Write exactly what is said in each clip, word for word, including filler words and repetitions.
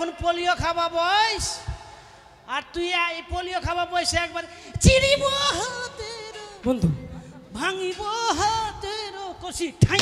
এখন পোলিও খাওয়া বয়স, আর তুই এই পোলিও খাওয়া বয়সে একবার চিড়িব হাতের বন্ধু, ভাঙিব হাতের কষি ঠাই।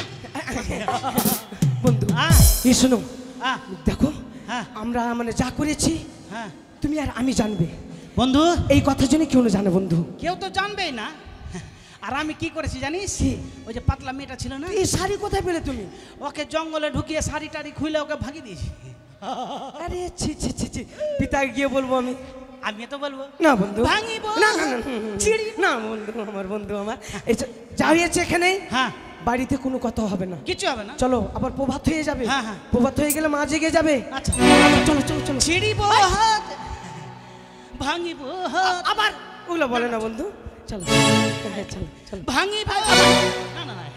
বন্ধু হ্যাঁ এই শোনো, হ্যাঁ দেখো হ্যাঁ আমরা মানে যা করেছি হ্যাঁ তুমি আর আমি জানবে বন্ধু, এই কথা জন্য কেউ না জানে বন্ধু। কেউ তো জানবেই না। আর আমি কি করেছি জানিস? ওই যে পাতলা মেয়েটা ছিল না, এই শাড়ি কোথায় পেলে তুমি? ওকে জঙ্গলে ঢুকিয়ে শাড়ি টাড়ি খুলে ওকে ভাগিয়ে দিয়েছি। আরে ছি ছি ছি ছি, পিতাকে গিয়ে বলবো আমি? আমি তো বলবো না বন্ধু, ভাঙিব না না না চিড়ি না বন্ধু, আমার বন্ধু আমার এই যা হয়েছে এখানে, হ্যাঁ বাড়িতে কোনো কথা হবে না, কিছু হবে না। চলো আবার প্রভাত হয়ে যাবে। হ্যাঁ হ্যাঁ প্রভাত হয়ে গেলে মা জেগে যাবে। আচ্ছা চলো চলো চলো, ছিড়িব হাত ভাঙিব হাত, আবার ওগুলো বলে না বন্ধু, চলো হ্যাঁ চলো চলো ভাঙিব না না না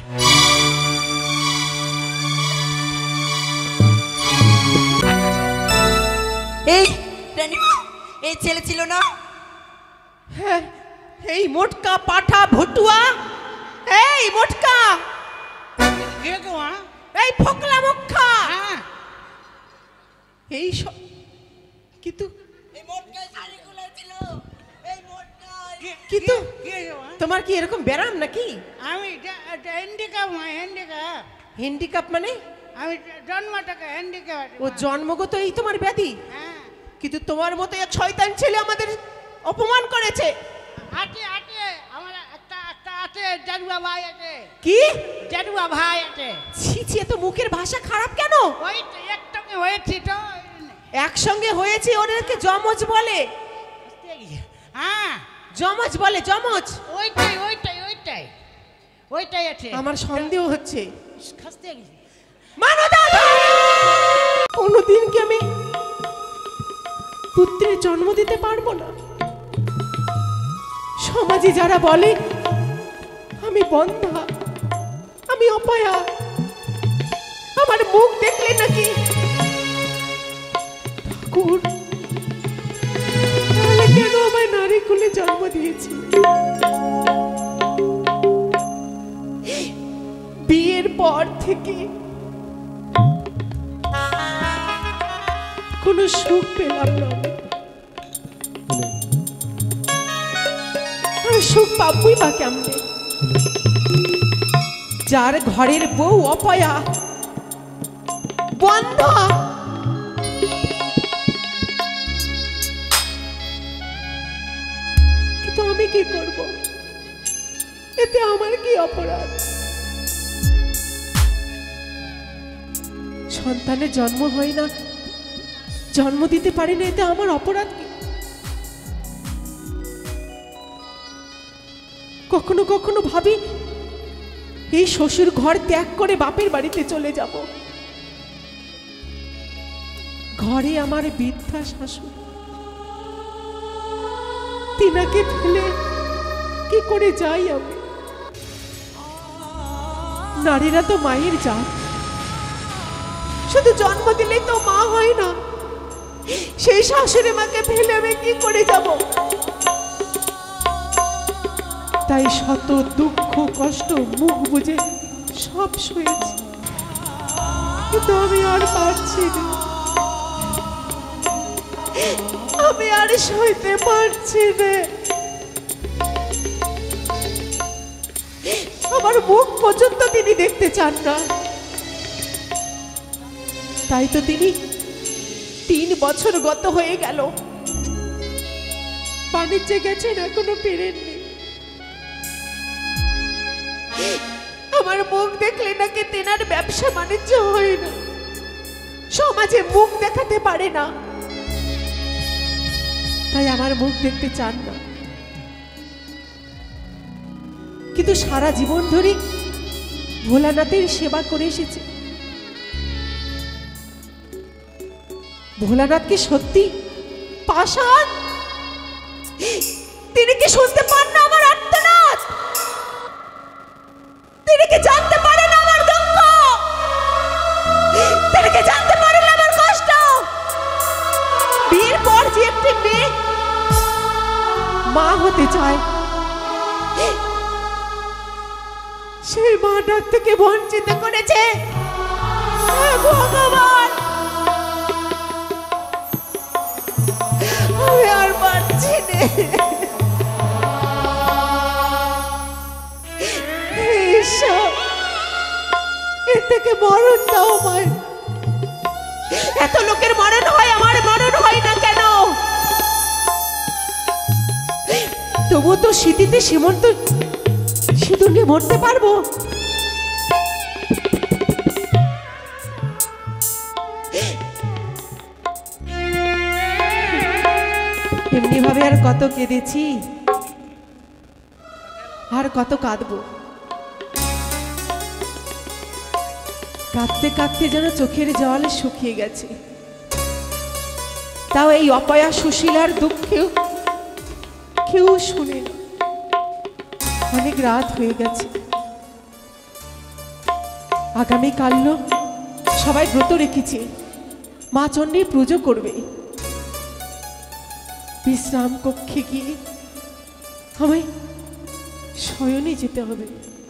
এই রানীমা, এই ছেলে ছিল না? হ্যাঁ, এই মোটকা পাঠা ভটুয়া, এই মোটকা, কে গো? এই ফকলা মুখা, হ্যাঁ এই সব কিন্তু এই মোটকায় শাড়ি খুলেছিল, এই মোটকায়। কিন্তু কে গো? তোমার কি এরকম ব্যারাম নাকি? আমি হ্যান্ডিক্যাপ, হ্যান্ডিক্যাপ, হ্যান্ডিক্যাপ মানে? আমি জন্মটাকে হ্যান্ডিক্যাপ। ও জন্মগত এই তোমার ব্যাধি? হ্যাঁ কিন্তু তোমার মতো এক শয়তান ছেলে আমাদের অপমান করেছে। আছে আছে আমার একটা একটা আছে, জারুয়া ভাই আছে। কি জারুয়া ভাই আছে? ছি ছি, এত মুখের ভাষা খারাপ কেন? ওই তো একটাকে হয়েছি তো। একসঙ্গে হয়েছে, ওদেরকে জমজ বলে। হ্যাঁ জমজ বলে, জমজ। ওইটাই ওইটাই ওইটাই ওইটাই আছে। আমার সন্দেহ হচ্ছে। খাসতে গেছি। মানো দাদা, কোনোদিন কি আমি পুত্রের জন্ম দিতে পারবো না? সমাজে যারা বলে আমি বন্ধা, আমি অপয়া, আমার মুখ দেখলে নাকি ঠাকুর, তাহলে কেন আমায় নারী কুলে জন্ম দিয়েছি? বিয়ের পর থেকে কোনো সুখ পেলাম না, আর সুখ পাবই বা কেমনে? যার ঘরের বউ অপয়া, বন্ধা, কিন্তু আমি কি করব? এতে আমার কি অপরাধ? সন্তানের জন্ম হয় না, জন্ম দিতে পারি না, এতে আমার অপরাধ কি? কখনো কখনো ভাবি এই শ্বশুর ঘর ত্যাগ করে বাপের বাড়িতে চলে যাব। ঘরে আমার বৃদ্ধা শাশুড়ি, তিনাকে ফেলে কি করে যাই আমি? নারীরা তো মায়ের জাত, শুধু জন্ম দিলেই তো মা হয় না। সেই শাশুড়ি মাকে ফেলে আমি কি করে যাব? তাই শত দুঃখ কষ্ট মুখ বুঝে সব সয়েছি, কিন্তু আমি আর পারছি না, আমি আর সইতে পারছি না। আমার মুখ পর্যন্ত তিনি দেখতে চান না। তাই তো তিনি তিন বছর গত হয়ে গেল, বাণিজ্যে গেছেন, এখনো ফিরেননি। আমার মুখ দেখলে নাকি তেনার ব্যবসা বাণিজ্য হয় না, সমাজে মুখ দেখাতে পারে না, তাই আমার মুখ দেখতে চান না। কিন্তু সারা জীবন ধরে ভোলানাথের সেবা করে এসেছে। ভোলানাথ কি সত্যি পাষাণ? তিনি কি শুনতে পান না আমার আর্তনাদ? তিনি কি জানতে পারেন আমার দুঃখ? তিনি কি জানতে পারেন আমার কষ্ট? বিয়ের পর যে একটি মেয়ে মা হতে চায়, সেই মা ডাক থেকে বঞ্চিত করেছে। ভগবান, আমি আর পারছি না। ঈশ্বর, এর থেকে মরণ দাও আমায়। এত লোকের মরণ হয়, আমার মরণ হয় না কেন? তবু তো শীতিতে সীমন্ত সিঁদুর নিয়ে মরতে পারবো। এমনি ভাবে আর কত কেঁদেছি, আর কত কাঁদবো। কাঁদতে কাঁদতে যেন চোখের জল শুকিয়ে গেছে। তাও এই অপয়া সুশীলার দুঃখেও কেউ শুনে না। অনেক রাত হয়ে গেছে, আগামীকাল সবাই ব্রত রেখেছে, মা চণ্ডী পুজো করবে। বিশ্রাম কক্ষে গিয়ে আমায় শয়নে যেতে হবে।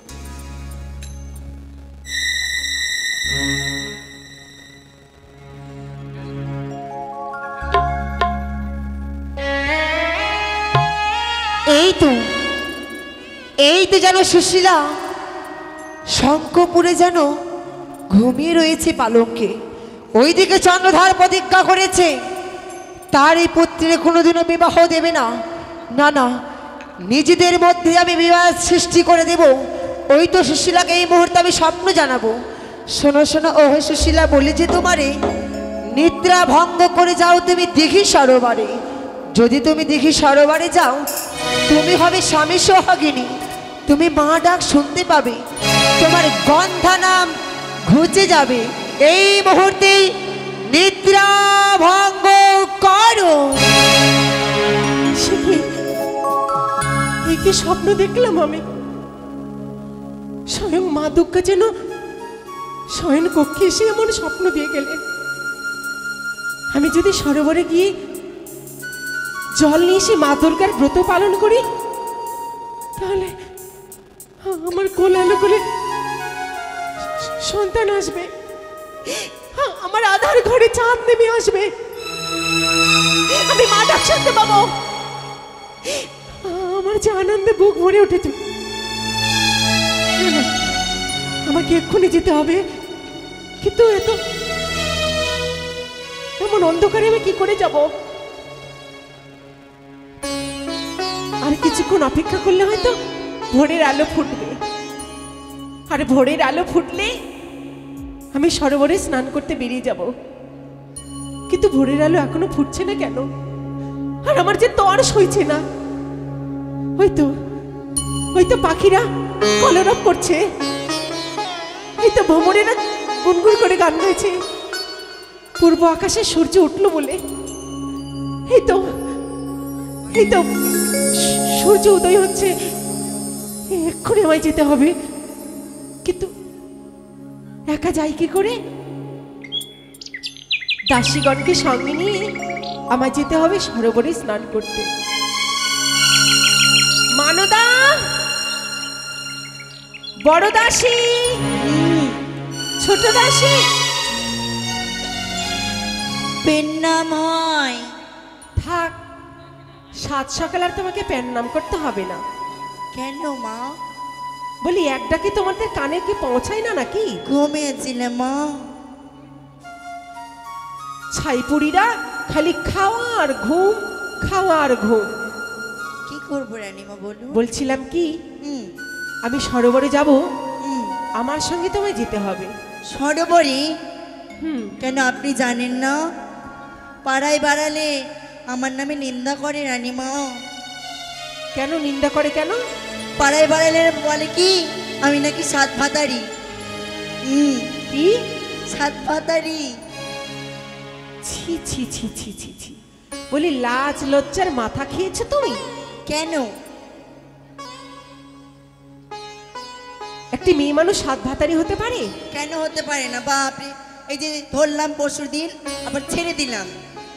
এই তো এই তো যেন সুশীলা শঙ্কপুরে যেন ঘুমিয়ে রয়েছে পালঙ্কে। ওইদিকে চন্দ্রধার প্রতিজ্ঞা করেছে তার এই পুত্রের কোনোদিনও বিবাহ দেবে না। না না, নিজেদের মধ্যে আমি বিবাহ সৃষ্টি করে দেব। ওই তো সুশীলাকে এই মুহূর্তে আমি স্বপ্ন জানাবো। শোনো শোনো, ও সুশীলা বলে যে তোমারে নিদ্রা ভঙ্গ করে যাও তুমি দিঘি সরোবরে। যদি তুমি দিঘি সরোবরে যাও, তুমি হবে স্বামী সোহাগিনী। তুমি মা ডাক শুনতে পাবে, তোমার গন্ধা নাম ঘুচে যাবে। এই মুহূর্তেই নিদ্রা ভঙ্গ করো। সে কি, এই কি স্বপ্ন দেখলাম আমি? স্বয়ং মা দুর্গা যেন শয়ন কক্ষে এসে এমন স্বপ্ন দিয়ে গেলেন। আমি যদি সরোবরে গিয়ে জল নিয়ে এসে মা দুর্গার ব্রত পালন করি, তাহলে আমার কোলালো করে সন্তান আসবে, আমার আধার ঘরে চাঁদ নেমে আসবে, আমি মা ডাক শুনতে পাবো। আমার যে আনন্দে বুক ভরে উঠেছে। আমাকে এক্ষুনি যেতে হবে, কিন্তু এত এমন অন্ধকারে আমি কি করে যাব? আর কিছুক্ষণ অপেক্ষা করলে হয়তো ভোরের আলো ফুটবে, আর ভোরের আলো ফুটলে আমি সরোবরে স্নান করতে বেরিয়ে যাব। কিন্তু ভোরের আলো এখনো ফুটছে না কেন? আর আমার যে তর সইছে না। হয়তো হয়তো পাখিরা কলরব করছে, এই তো ভ্রমণেরা গুনগুন করে গান গাইছে, পূর্ব আকাশে সূর্য উঠলো বলে। এই তো এই তো সূর্য উদয় হচ্ছে, এক্ষুনি আমায় যেতে হবে। কিন্তু একা যাই কি করে? দাসীগণকে সঙ্গে নিয়ে আমায় যেতে হবে সরোবরে স্নান করতে। মানদা, বড় দাসী, ছোট দাসী, পেন নাম হয়। থাক, সাত সকাল আর তোমাকে প্যান নাম করতে হবে না। কেন মা? বলি এক ডাকে তোমাদের কানে কি পৌঁছায় না নাকি? ঘুমিয়েছিলে মা? ছাইপুরিরা খালি খাওয়া আর ঘুম, খাওয়া আর ঘুম। কি করবো রানীমা বলুন? বলছিলাম কি, হুম আমি সরোবরে যাব, হুম। আমার সঙ্গে তোমায় যেতে হবে। সরোবরে? হুম, কেন আপনি জানেন না? পাড়ায় বাড়ালে আমার নামে নিন্দা করে রানীমা। কেন নিন্দা করে কেন? পাড়ায় বাড়ালে বলে কি আমি নাকি সাত ভাতারি। হুম, কি? সাত ভাতারি। ছি ছি ছি ছি ছি ছি। বলি লাজ লজ্জার মাথা খেয়েছো তুমি? কেন? একটি মেয়ে মানুষ সাত ভাতারি হতে পারে? কেন হতে পারে না বাপরে? এই যে ধরলাম পরশুর দিন, আবার ছেড়ে দিলাম।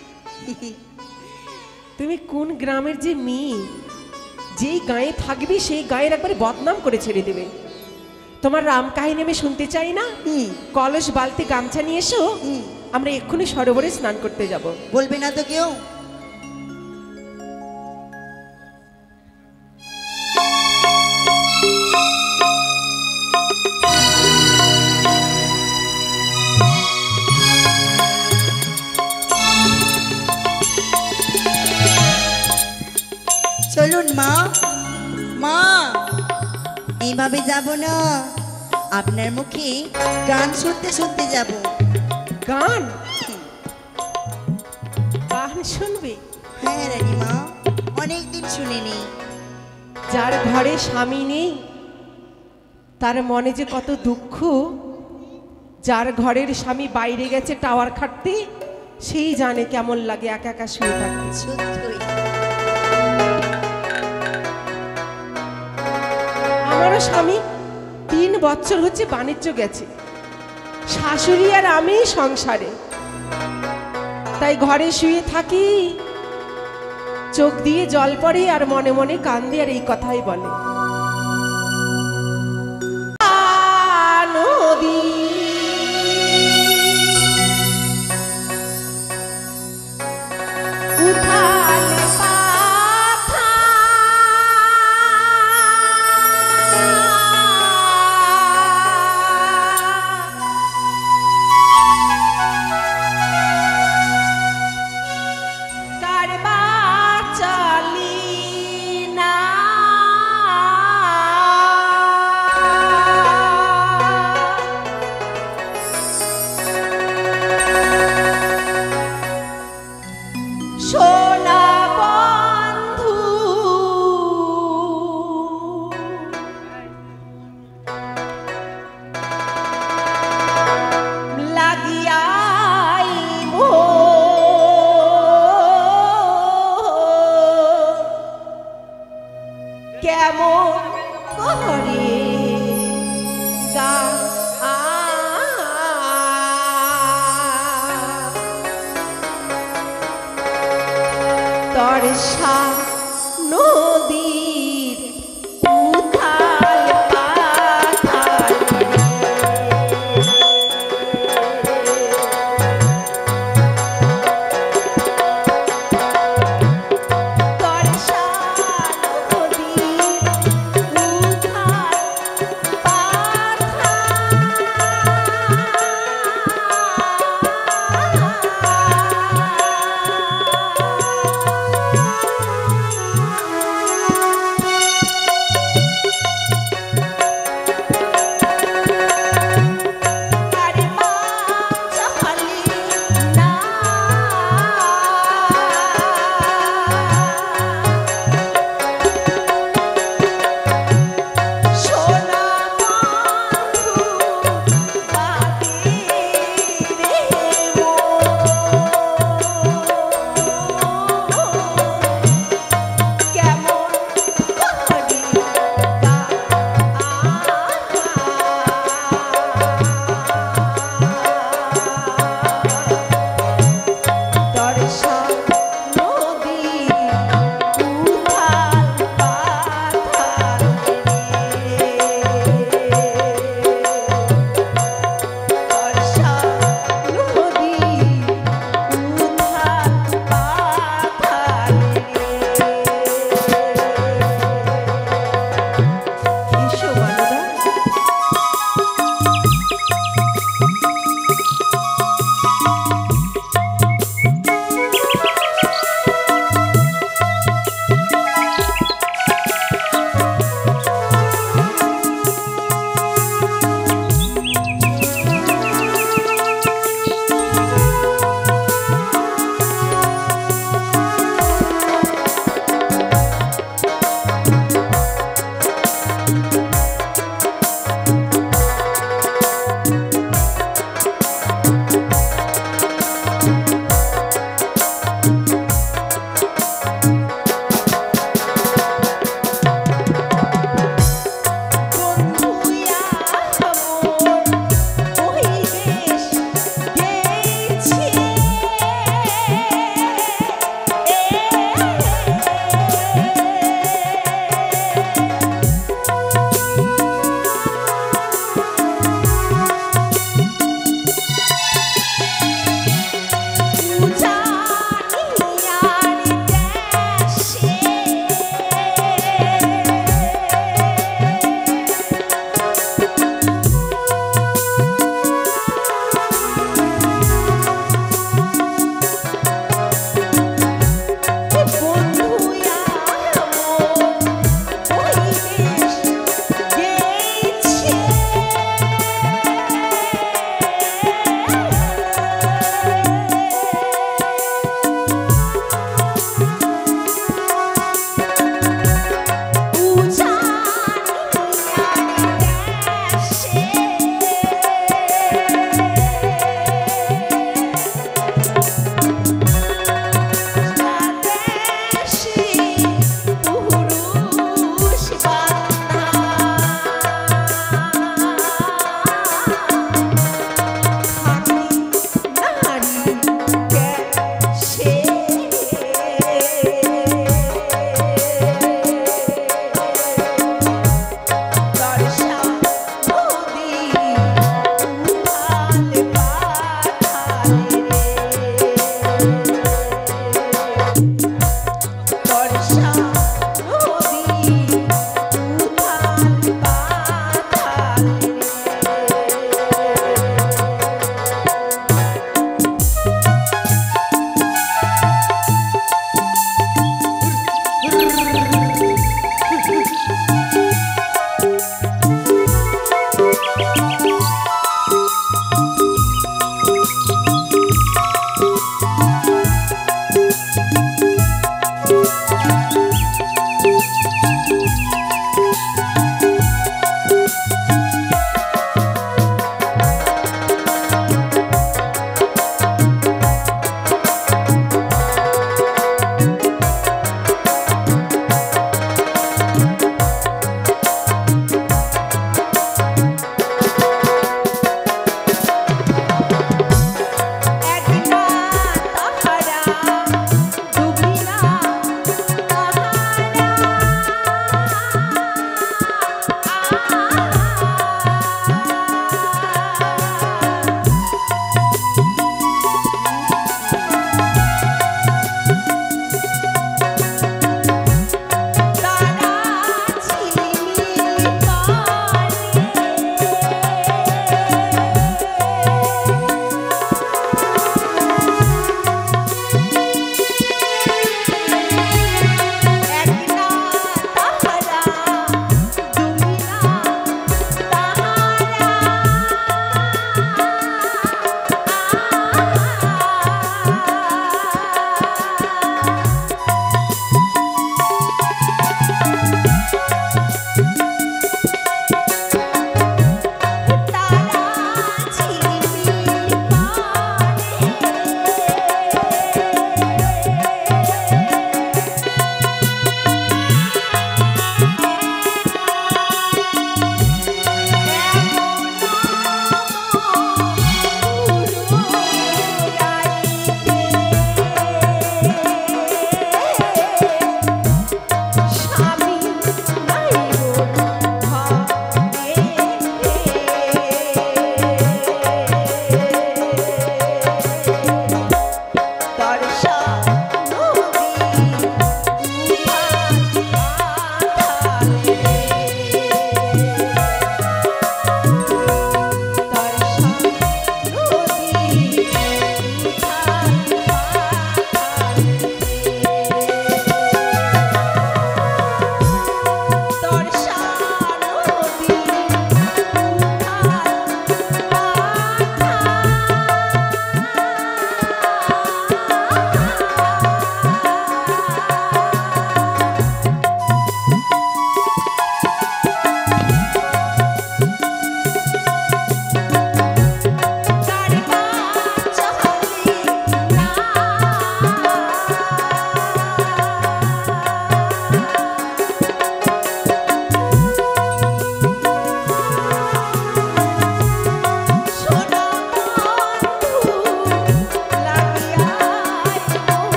তুমি কোন গ্রামের যে মেয়ে, যেই গায়ে থাকবে সেই গায়ের একবারে বদনাম করে ছেড়ে দেবে। তোমার রাম কাহিনী আমি শুনতে চাই না। হুম কলস বালতি গামছা নিয়ে এসো, হুম। আমরা এক্ষুনি সরোবরে স্নান করতে যাব। বলবে না তো কেউ? মা এইভাবে যাব না, আপনার মুখে গান শুনতে শুনতে যাব। গান গান শুনবে? হ্যাঁ রানীমা, অনেকদিন শুনিনি। যার ঘরে স্বামী নেই তার মনে যে কত দুঃখ। যার ঘরের স্বামী বাইরে গেছে টাওয়ার খাটতে, সেই জানে কেমন লাগে একা একা শুয়ে থাকতে। সত্যই। আমারও স্বামী তিন বছর হচ্ছে বাণিজ্য গেছে, শাশুড়ি আর আমি সংসারে, তাই ঘরে শুয়ে থাকি, চোখ দিয়ে জল পড়ে আর মনে মনে কান্দে আর এই কথাই বলে, নদী উথালে পাথা কারবার চলি না সোনা বন্ধু লাগিয়াই মো কেমন করে গা তরসা নদীর উথাল পাথাল তরসা নদীর উথাল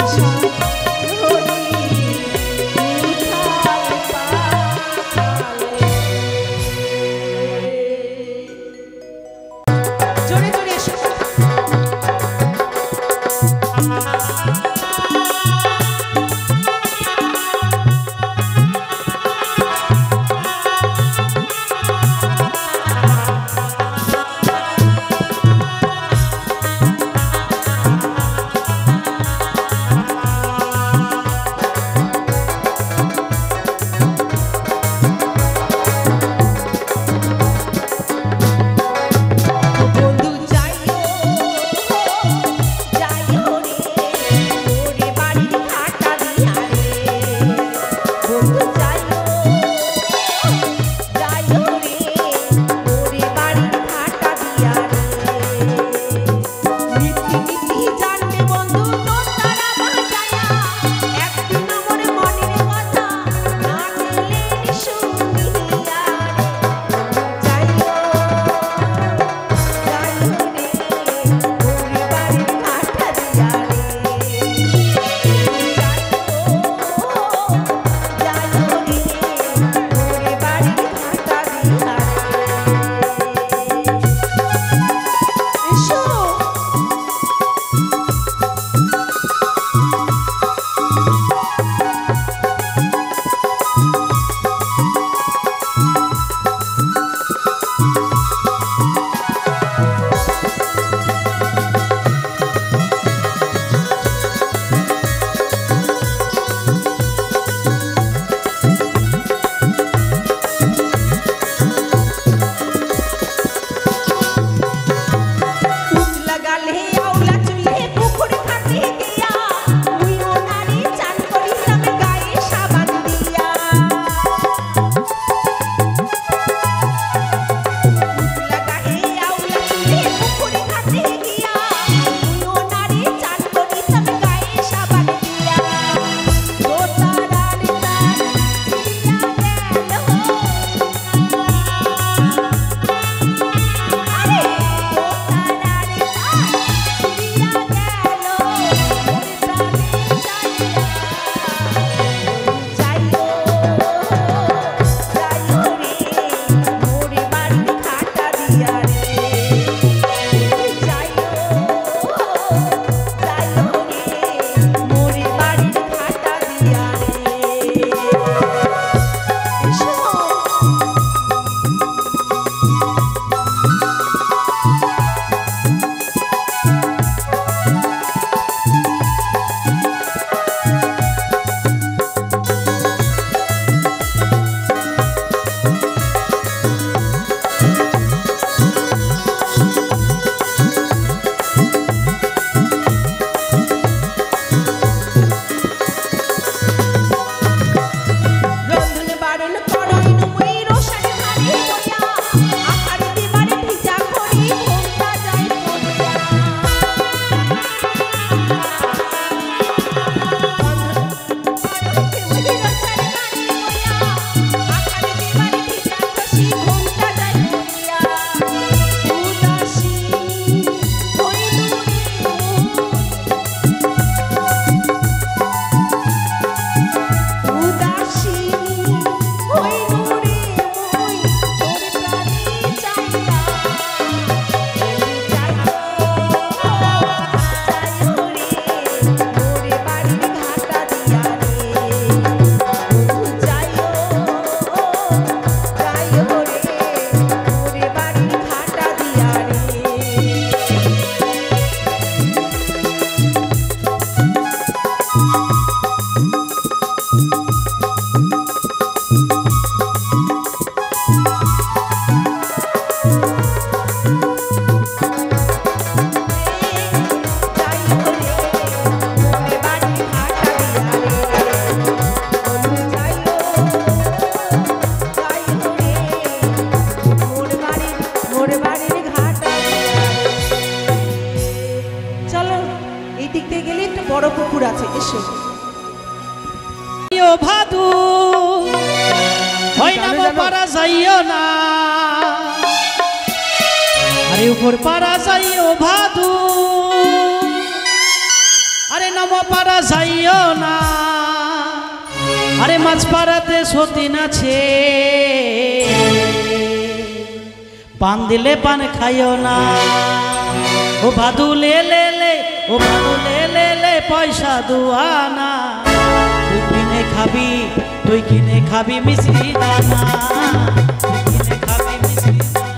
বড় পুকুর আছে, এসো। ভাদু হয় না পারা যাইও না, আরে উপর পারা যাইও ভাদু, আরে নাম পারা পাড়া যাইও না, আরে মাছ পাড়াতে সতীন আছে, পান দিলে পান খাইও না। ও ভাদু লে লে লে, ও ভাদু লে লে লে, পয়সা দুয়ানা, তুই কিনে খাবি, তুই কিনে খাবি মিশ্রি দানা, তুই কিনে খাবি মিশ্রি দানা।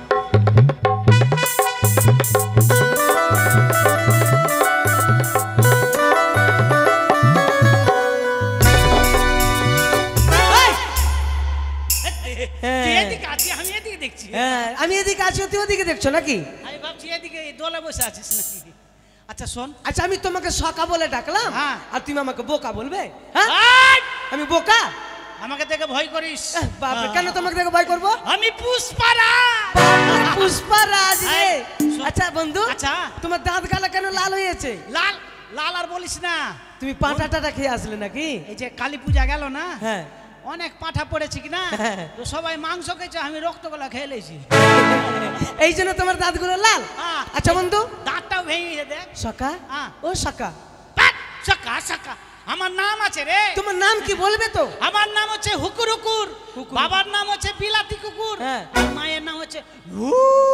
তুই এদিকে আছিস, আমি এদিকে দেখছি। হ্যাঁ আমি এদিকে আছি, তুই ওদিকে দেখছো নাকি? আমি ভাবছি এদিকে এই দলে বসে আছিস নাকি। আচ্ছা শোন, আচ্ছা আমি তোমাকে সকা বলে ডাকলাম, হ্যাঁ। আর তুমি আমাকে বোকা বলবে? হ্যাঁ আয়! আমি বোকা? আমাকে দেখে ভয় করিস? আহ, বাপরে, কেন তোমাকে দেখে ভয় করবো? আমি পুষ্পারাজ। পুষ্পারাজ রে। এই, শোন। আচ্ছা বন্ধু, আচ্ছা। তোমার দাঁত গালা কেন লাল হয়েছে? লাল লাল আর বলিস না, তুমি পাঁটা টাটা খেয়ে আসলে নাকি? এই যে কালী পূজা গেল না, হ্যাঁ অনেক পাঁঠা পড়েছি কি না, হ্যাঁ। তো সবাই মাংস খেয়েছে, আমি রক্তগোলা খেয়ে লেছি। এই জন্য তোমার দাঁতগুলো লাল। হ্যাঁ। আচ্ছা বন্ধু, দাঁতটাও ভেঙে দেখ। সকা হ্যাঁ। ও সকা, পাট, সাকা সাকা, আমার নাম আছে রে। তোমার নাম কি বলবে তো? আমার নাম হচ্ছে হুকুর হুকুর, হুকুর। বাবার নাম হচ্ছে বিলাতি কুকুর, হ্যাঁ। আর মায়ের নাম হচ্ছে হু,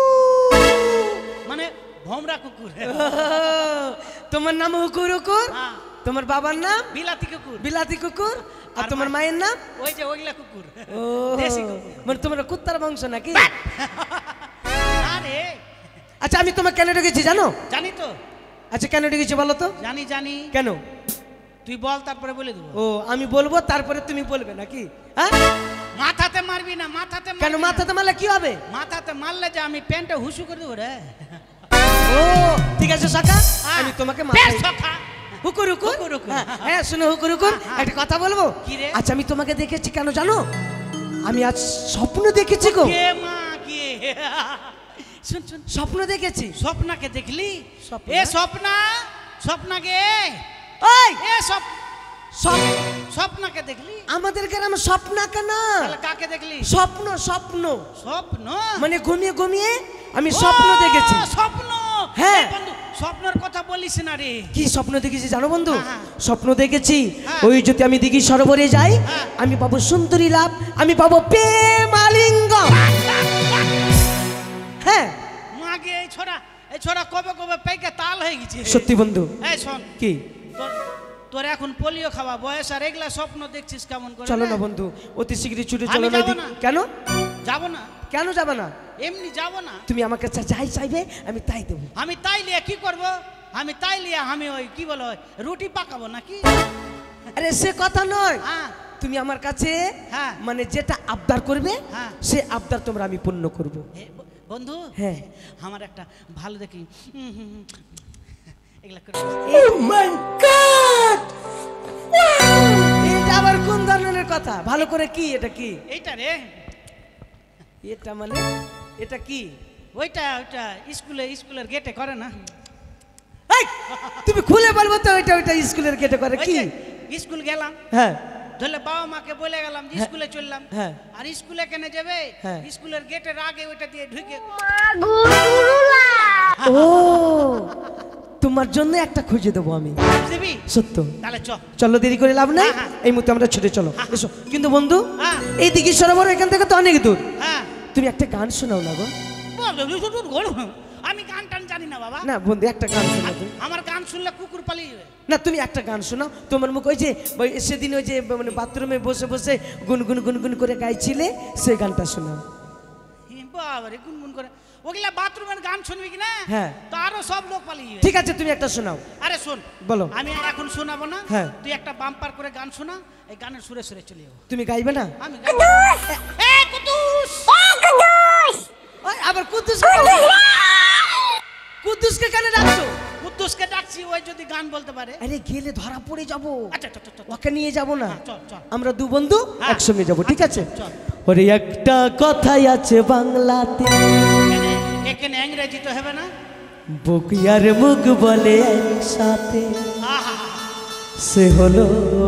মানে ভমরা কুকুর। তোমার নাম হুকুর হুকুর, হ্যাঁ। তোমার বাবার নাম বিলাতি কুকুর, বিলাতি কুকুর, আর আর তোমার মা- মায়ের নাম? ওই যে ওইগুলা কুকুর। ও দেশি কুকুর। মানে তোমার কুত্তার বংশ নাকি? আরে আচ্ছা আমি তোমার কেন ডেকেছি জানো? জানি তো, আচ্ছা কেন ডেকেছি বলো তো? জানি জানি। কেন? তুই বল, তারপরে বলে দেবো। ও আমি বলবো তারপরে তুমি বলবে নাকি? হ্যাঁ মাথাতে মারবি না, মাথাতে কেন? মারবি না। মাথাতে মারলে কি হবে? মাথাতে মারলে যে আমি প্যান্টে হুসু করে দেবো রে। ও ঠিক আছে সকা, হ্যাঁ। আমি তোমাকে বেশ মাথায় সখা। হুকুর হুকুর, হুকুর হুকুর। হ্যাঁ, হ্যাঁ শুনো হুকুর হুকুর, হ্যাঁ, হ্যাঁ। একটা কথা বলবো? কি রে? আচ্ছা আমি তোমাকে দেখেছি কেন জানো? আমি আজ স্বপ্ন দেখেছি গো। কে মা কে? শুন শুন, স্বপ্ন দেখেছি। স্বপ্নাকে দেখলি? স্বপ্না? এ স্বপ্না, স্বপ্নাকে, ওই এ সব স্বপ- স্বপ্নাকে দেখলি? আমাদের গ্রামে স্বপ্ন কেন? তাহলে কাকে দেখলি? স্বপ্ন স্বপ্ন স্বপ্ন মানে ঘুমিয়ে ঘুমিয়ে আমি স্বপ্ন ও, দেখেছি। স্বপ্ন। হ্যাঁ। এই বন্ধু, স্বপ্নের কথা বলিস না রে। কি স্বপ্ন দেখেছি জানো বন্ধু? হ্যাঁ, হ্যাঁ। স্বপ্ন দেখেছি হ্যাঁ। ওই যদি আমি দিঘি সরোবরে যাই, হ্যাঁ। আমি পাবো সুন্দরী লাভ, আমি পাবো প্রেমালিঙ্গ। হ্যাঁ মাগে এই ছোড়া, এই ছোড়া কবে কবে পেকে তাল হয়ে গেছে। সত্যি বন্ধু। এই শোন, কি? তোর তোর এখন পোলিও খাওয়া বয়স, আর এগুলা স্বপ্ন দেখছিস কেমন করে? চলো রে? না বন্ধু, অতি শীঘ্রই ছুটে আমি চলো না যাবো এদিক- না। কেন? যাবো না, কেন যাবে না? এমনি যাবো না। তুমি আমাকে যা- যাই চাইবে আমি তাই দেবো। আমি তাই লিয়া কি করব? আমি তাই লিয়া আমি ওই কি বলো ওই রুটি পাকাবো নাকি? আরে সে কথা নয়, হ্যাঁ। তুমি আমার কাছে হ্যাঁ। মানে যেটা আবদার করবে হ্যাঁ। সে আবদার তোমরা আমি পূর্ণ করব। এ, ব- বন্ধু, হ্যাঁ। আমার একটা ভালো দেখি হুম, হুম, হুম, এগুলা করে। এটা আবার কোন ধরনের কথা? ভালো করে কি? এটা কি? এইটা রে, এটা মানে এটা কি? ওইটা ওইটা স্কুলে স্কুলের গেটে করে না? এই, তুমি খুলে বলবো তো ওইটা ওইটা স্কুলের গেটে করে ওই কি? যে স্কুল গেলাম, হ্যাঁ ধরলে বাবা মাকে বলে গেলাম যে স্কুলে চললাম, হ্যাঁ। আর স্কুলে কেন যাবে? হ্যাঁ। স্কুলের গেটের আগে ওইটা দিয়ে ঢুকে ও তোমার জন্য একটা খুঁজে দেবো আমি। দিবি। সত্য। তাহলে চ। চলো, দেরি করে লাভ নাই, হ্যাঁ, হ্যাঁ। এই মুহূর্তে আমরা ছুটে চলো। এসো। কিন্তু বন্ধু, হ্যাঁ। এই দিঘি সরোবর এখান থেকে তো অনেক দূর, হ্যাঁ, তুমি একটা গান শোনাও না গো। আমি গান টান জানি না বাবা। না বন্ধু, একটা গান শোনাও তুমি। আমার গান শুনলে কুকুর পালিয়ে যাবে। না তুমি একটা গান শোনাও, তোমার মুখ ওই যে ওই সেদিন ওই যে মানে বাথরুমে বসে বসে গুনগুন গুনগুন করে গাইছিলে, সেই গানটা শোনাও। বাবারে গুনগুন করে ওগুলা বাথরুমের গান শুনবি কি না? হ্যাঁ। তো আরো সব লোক পালিয়ে যাবে। ঠিক আছে, তুমি একটা শোনাও। আরে শোন, বলো। আমি আর এখন শোনাবো না। হ্যাঁ। তুই একটা বাম্পার করে গান শোনা, এই গানের সুরে সুরে চলে যাবো। তুমি গাইবে না? আমি গাইবো। এ কুতুস, ওই আবার কুদ্দুস, কুদ্দুসকে কেন ডাকছো? কুতুসকে ডাকছি, ওই যদি গান বলতে পারে। আরে গেলে ধরা পড়ে যাব, আচ্ছা চল চল চল, ওকে নিয়ে যাব না। চল চল। আমরা দু বন্ধু হ্যাঁ। একসঙ্গে যাব, ঠিক আছে? চল। ওরে একটা কথাই আছে বাংলাতে, এখানে এখানে ইংরেজি তো হবে না। বকিয়ার মুখ বলে একসাথে, আহা, সে হলো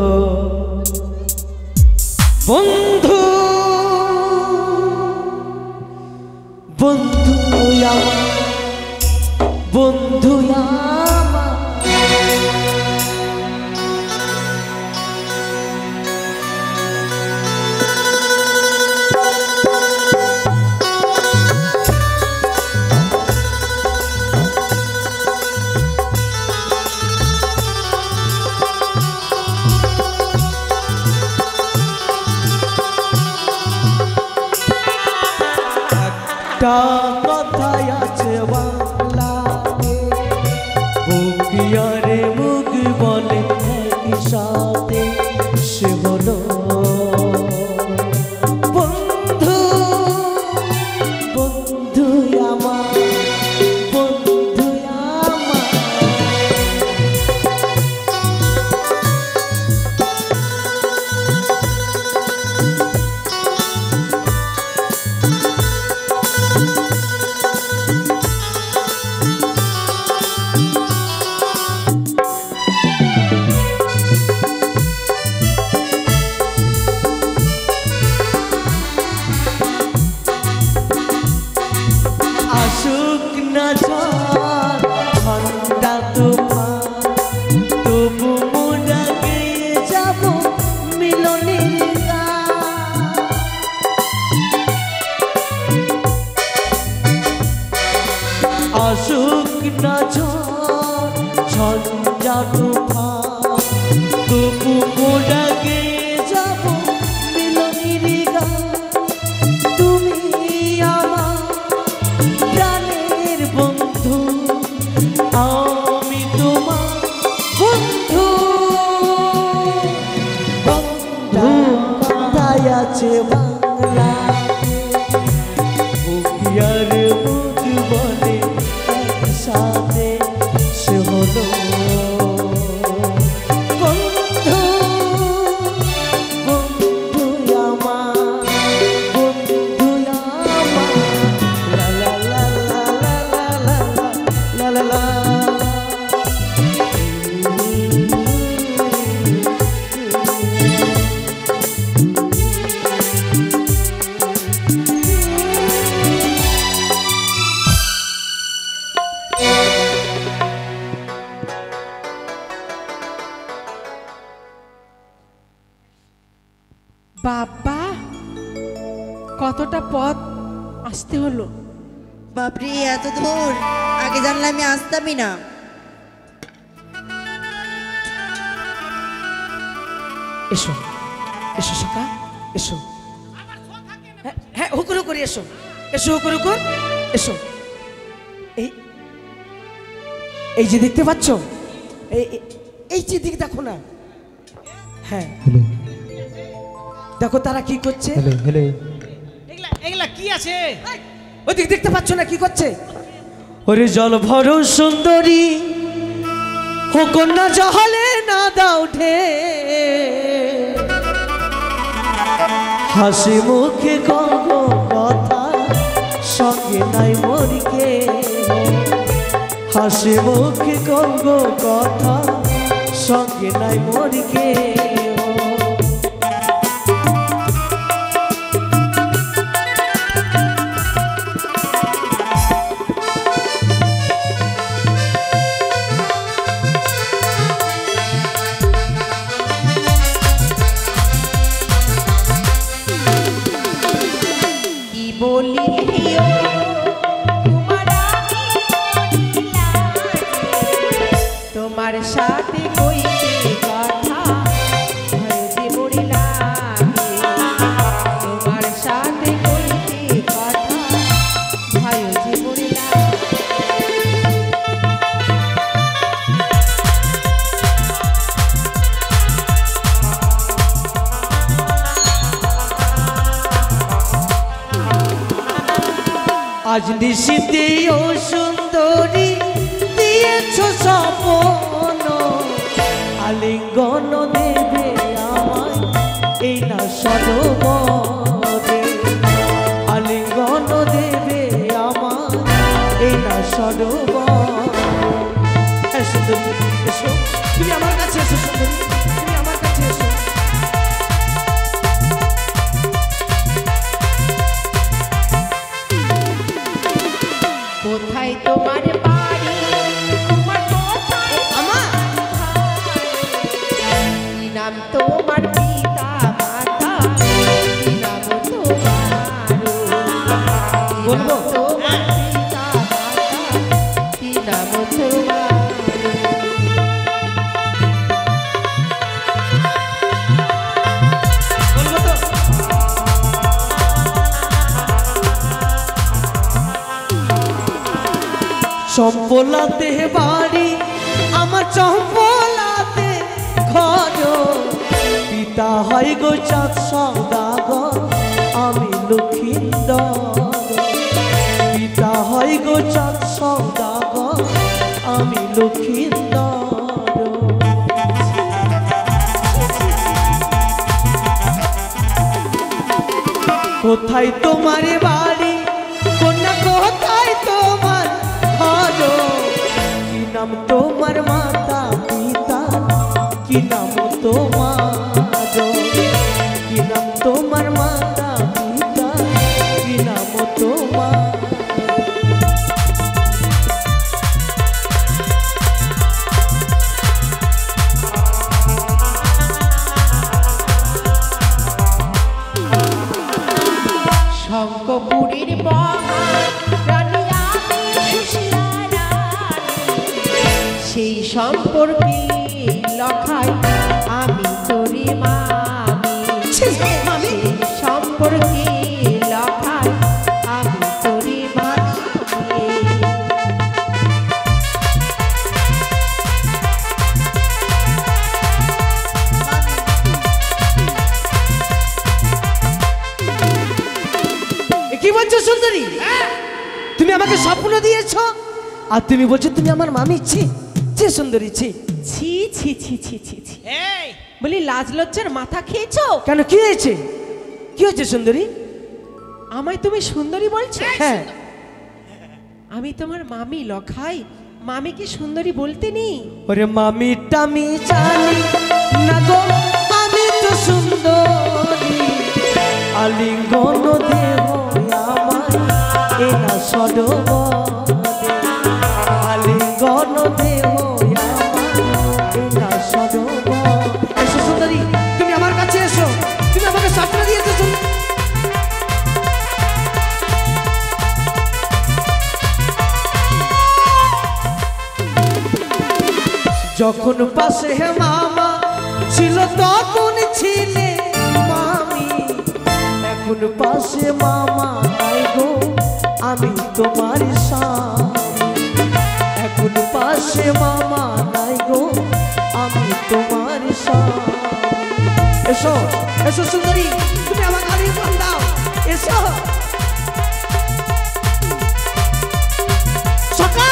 বন্ধু। বন্ধু আমার, বন্ধু আমার, একটা কথাই আছে বাংলাতে, বুকিয়ারে মুখ বলে একই সাথে সে হলো বন্ধু। বন্ধু আমার, বন্ধু আমার। আসুক না ঝড় ঠান্ডা তুফান, তবু মোরা গেয়ে যাব মিলনের গান। আসুক না ঝড় ঝঞ্ঝা তুফান, তবু মোরা গেয়ে যাব মিলনের গান। তুমি আমার প্রাণের বন্ধু, আমি তোমার বন্ধু। বন্ধু কথায় আছে বাংলাতে, বুকিয়ার মুখ বলে একসাথে সে হলো বন্ধু। বন্ধু আমার, বন্ধু আমার। লা লা লা লা লা লা লা লা লা। বাবা, কতটা পথ আসতে হলো। বাপরে এত দূর, আগে জানলে আমি আসতামই না। এসো এসো সকা, এসো। হ্যাঁ হ্যাঁ, হুকুর হুকুর এসো, এসো হুকুর হুকুর এসো। এই এই যে দেখতে পাচ্ছ, এই এই- এই যে দিক দেখো না। হ্যাঁ দেখো তারা কি করছে। এগুলা এগুলা কি আছে? ওই দিক দেখতে পাচ্ছ না কি করছে? ওরে জল ভরো সুন্দরী, ও কন্যা জহলে না দাও ঢে, হাসি মুখে কব কথা সঙ্গে নাই মরিকে, হাসি মুখে কব কথা সঙ্গে নাই মরিকে। কি বলি তোমার সাথে কইতে কথা, ভয়তে মরিলাম। তোমার সাথে কইতে কথা, ভয়তে মরিলাম। আজ নিশীতে ও সুন্দরী দিয়েছ স্বপ্ন, আলিঙ্গন দেবে আমায় এই না সরোবরে, আলিঙ্গন দেবে আমায় এই না সরোবর। হ্যাঁ সুন্দরী এসো, তুমি আমার কাছে এসো সুন্দরী, তুমি আমার কাছে এসো। কোথায় তোমার বাড়ি, তোমার কোথায় আমার কি নাম তোমার পিতা মাতা, কি নাম তোমার, বলবো? তোমার পিতা মাতা, কি নাম তোমার। বলবো তো? চম্পলাতে বাড়ি আমার চম্পলাতে ঘর পিতা হয় গো চাঁদ সওদাগর আমি লক্ষিন্দর পিতা হয় গো চাঁদ সওদাগর আমি লক্ষিন্দর কোথায় তোমার বাড়ি কন্যা কোথায় তোমার ঘর কি নাম তোমার মাতা পিতা কি নাম তোমার কি নাম তোমার মাতা পিতা কি নাম তোমার শঙ্কপুরীর মহারানী আমি সুশীলা রানী, সেই সম্পর্কে লখাই আমি তোরে মামি সেই সম্পর্কে লখাই আমি তোরে মামি কি বলছো সুন্দরী তুমি আমাকে স্বপ্ন দিয়েছো আর তুমি বলছো তুমি আমার মামি ছি ছি সুন্দরী ছি ছি ছি ছি ছি ছি ছি এই বলি লাজ লজ্জার মাথা খেয়েছো? কেন কি হয়েছে কি হয়েছে সুন্দরী আমায় তুমি সুন্দরী বলছো? হ্যাঁ আমি তোমার মামি লখাই, মামি কি সুন্দরী বলতে নেই? ওরে মামি টামি জানি না গো আমি তো সুন্দরী আলিঙ্গন দেহ আমার এনা সরোবরে আলিঙ্গন দেহ আমার এনা সরোবর এসো সুন্দরী তুমি আমার কাছে এসো তুমি আমাকে স্বপ্ন দিয়েছো সুন্দরী যখন পাশে মামা ছিল তখন ছিলে মামি এখন পাশে মামা নাই গো আমি তোমার স্বামী এখন পাশে মামা নাই গো আমি তোমার স্বামী এসো এসো সুন্দরী তুমি আমার গাড়ি ফোন দাও এসো সকা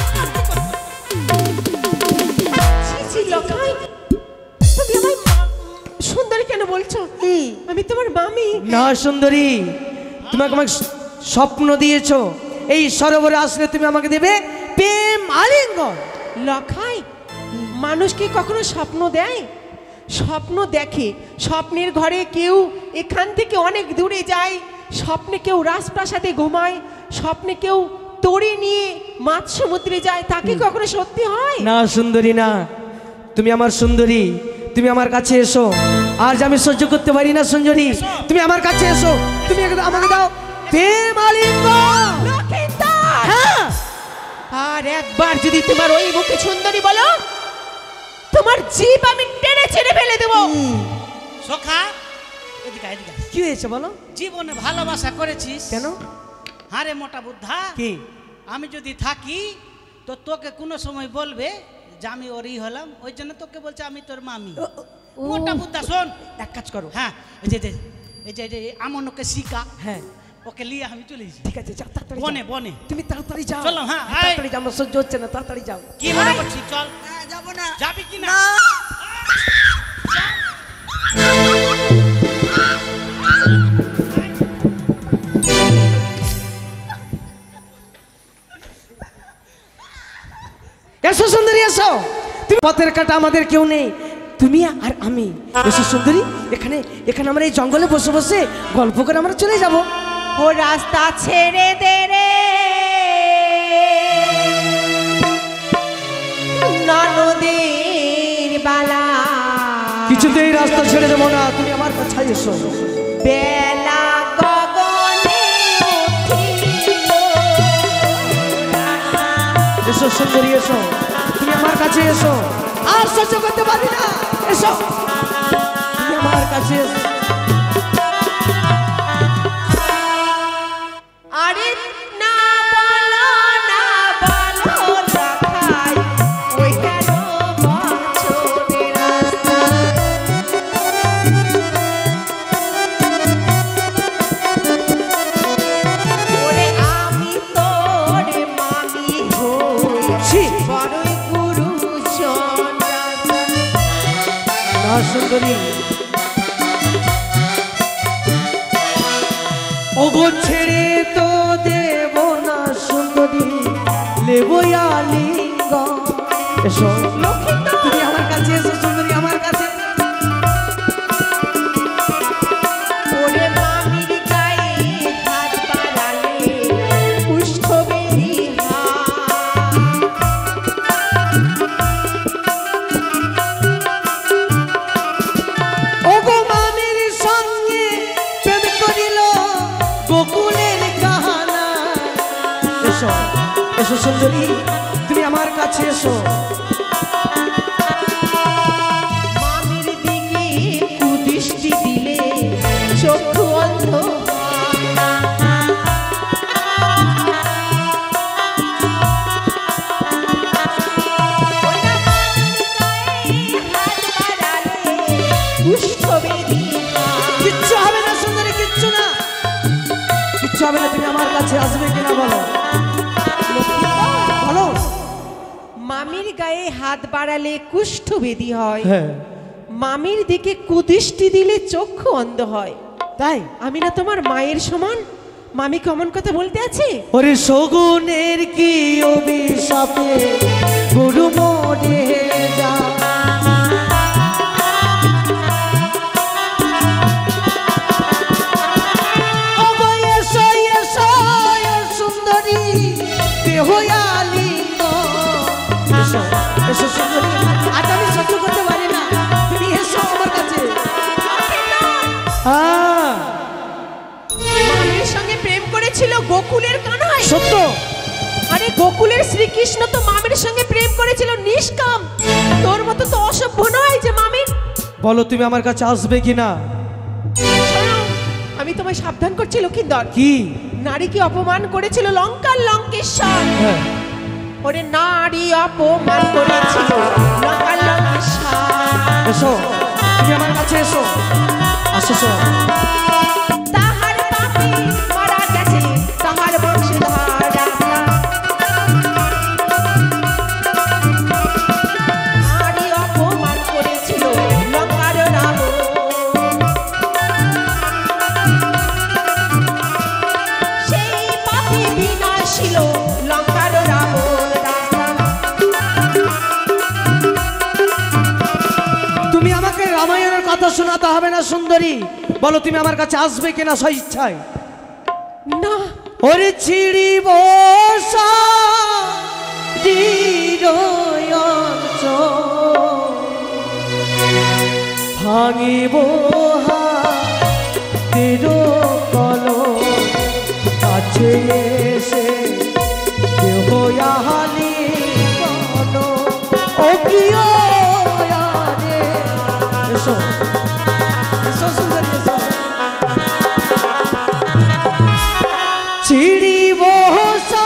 লখাই তুমি আমায় সুন্দরী কেন বলছো? আমি তোমার মামি। না সুন্দরী তোমাকে আমাকে স্বপ্ন দিয়েছো এই সরোবরে আসলে তুমি আমাকে দেবে প্রেম আলিঙ্গন। লখাই মানুষ কি কখনো স্বপ্ন দেয়? স্বপ্ন দেখে, স্বপ্নের ঘরে কেউ এখান থেকে অনেক দূরে যায়, স্বপ্নে কেউ রাজপ্রাসাদে ঘুমায়, স্বপ্নে কেউ তরি নিয়ে মাছ সমুদ্রে যায়, তাকে কখনো সত্যি হয়? না সুন্দরী না তুমি আমার সুন্দরী তুমি আমার কাছে এসো আজ আমি সহ্য করতে পারি না সুন্দরী তুমি আমার কাছে এসো তুমি আমাকে দাও প্রেম আলিঙ্গন। লক্ষিন্দর! হ্যাঁ আর একবার যদি তোমার ওই মুখে সুন্দরী বলো তোমার জিভ আমি টেনে ছেড়ে ফেলে দেবো। সখা এদিকে আয়, এদিকে আয়। কি হয়েছে বলো জীবনে ভালোবাসা করেছিস কেন হারে মোটা বুদ্ধা কি আমি যদি থাকি তো তোকে কোনো সময় বলবে যে আমি ওরই হলাম ওই জন্য তোকে বলছে আমি তোর মামি মোটা বুদ্ধা শোন এক কাজ করো হ্যাঁ এই যে এই যে এই যে আমন ওকে শিকা হ্যাঁ ওকে নিয়ে আমি চলে এসেছি ঠিক আছে যাও তাড়াতাড়ি বনে যাও। বনে তুমি তাড়াতাড়ি যাও চলো, হ্যাঁ, আয়। তাড়াতাড়ি যাও আমার সহ্য হচ্ছে না তাড়াতাড়ি যাও কি মনে করছিস চল যাবো না যাবি কি না এসো সুন্দরী এসো তুমি পথের কাটা আমাদের কেউ নেই তুমি আর আমি এসো সুন্দরী এখানে এখানে আমরা এই জঙ্গলে বসে বসে গল্প করে আমরা চলে যাব। ও রাস্তা ছেড়ে দে রে ননদের বালা, কিছুতেই রাস্তা ছেড়ে দেবো না তুমি আমার কাছে এসো। বেলা গগনে উঠিল এসো সুন্দরী এসো তুমি আমার কাছে এসো আর সহ্য করতে পারি না এসো তুমি আমার কাছে এসো। আরে না বলো না বলো আর সুন্দরী ওগো ছেড়ে তো দেব না সুন্দরী লেবয়ালিঙ্গ এসো তুমি আমার কাছে এসো সুন্দরী আমার কাছে ওরে মামির গায়ে হাত বাড়ালে কুষ্ঠ বেরি ওগো মামির সঙ্গে প্রেম করিল গোকুলের কাহানা এসো এসো সুন্দরী তুমি আমার কাছে এসো মামির দিকে কুদৃষ্টি দিলে চক্ষু অন্ধ কিচ্ছু হবে না সুন্দরী কিচ্ছু না কিচ্ছু হবে না তুমি আমার কাছে আসবে কিনা বলো বলো মামির গায়ে হাত বাড়ালে কুষ্ঠ বেদি হয়, হ্যাঁ মামির দিকে কুদৃষ্টি দিলে চক্ষু অন্ধ হয়। তাই আমি না তোমার মায়ের সমান? মামি কেমন কথা বলতে আছে? ওরে শগুনের কি অভিশাপে গুরু মরে যা ওগো এসো এসো এ সুন্দরী দেহয়ালিঙ্গ এসো এসো সুন্দরী আজ আমি সহ্য করতে পারি না তুমি এসো আমার কাছে হ্যাঁ মামির সঙ্গে প্রেম করেছিল গোকুলের কানাই। সত্য আরে গোকুলের শ্রীকৃষ্ণ তো মামির সঙ্গে প্রেম করেছিল নিষ্কাম। তোর মতো তো অসভ্য নয় যে মামির। বলো তুমি আমার কাছে আসবে কিনা শোনো, আমি তোমায় সাবধান করছি লক্ষিন্দর। কি নারীকে অপমান করেছিল লঙ্কার লঙ্কেশ্বর। হ্যাঁ ওরে নারী অপমান করেছিল লঙ্কার লঙ্কেশ্বর। এসো তুমি আমার কাছে এসো আসো এসো। তাহার পাপে মারা গেছে তাহার বংশধর রাজা। নারী অপমান করেছিল লঙ্কার রাবণ। সেই পাপে বিনাশিল লঙ্কার রাবণ রাজা। তুমি আমাকে রামায়ণের কথা শোনাতে হবে না সুন্দরী বলো তুমি আমার কাছে আসবে কিনা স্বইচ্ছায় না, ওরে ছিড়ি বসা ভাঙিব হাতের কলম কাছে এসে দেহয়ালি কন ও প্রিয় রে এসো এসো সুন্দরী এসো ছিড়ি বসা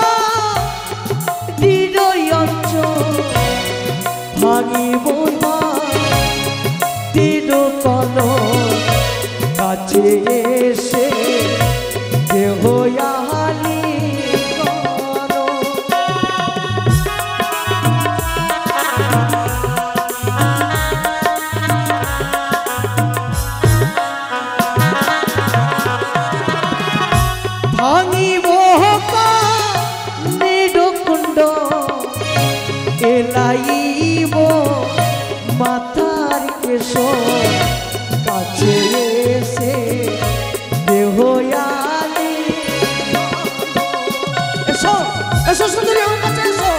হৃদয়ঞ্চ ভাঙিব দিন কল কাছে এসে দেহয়ালি কর ভাঙিব নিডকুণ্ড এলাইব মাথার কেশ কাছে এসে দেহয়ালি এসো এসো সুন্দরী আমার কাছে এসো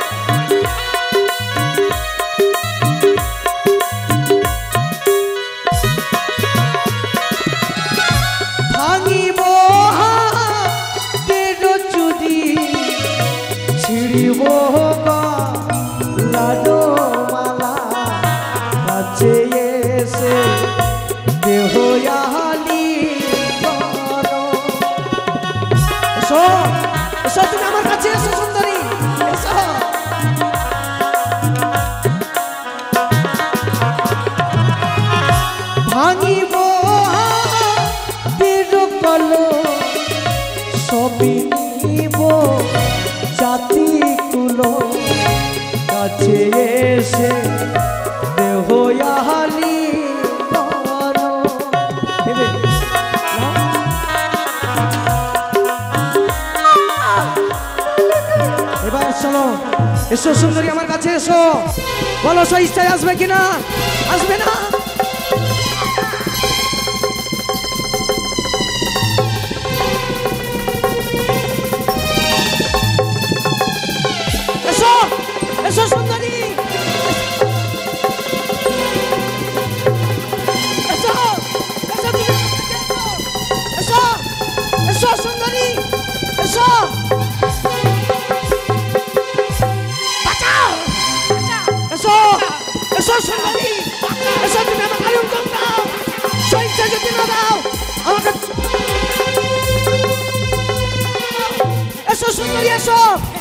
ভাঙিব হাতের চুরি ছিড়িব লাডো মালা কাছে এসে দেহয়ালি কর এসো এসো তুমি আমার কাছে এসো সুন্দরী এসো ভাঙিব হাতের কলম সবই নিব জাতি কুলো কাছে এসে দেহয়ালি এসো সুন্দরী আমার কাছে এসো, বলো সে ইচ্ছায় আসবে কিনা? আসবে না? এসো এসো সুন্দরী, এসো এসো তুমি এসো, এসো সুন্দরী, এসো। এসো এসো সুন্দরী, এসো তুমি আমাকে আলিঙ্গন দাও, সইতে যদি না দাও আমাকে। এসো সুন্দরী এসো।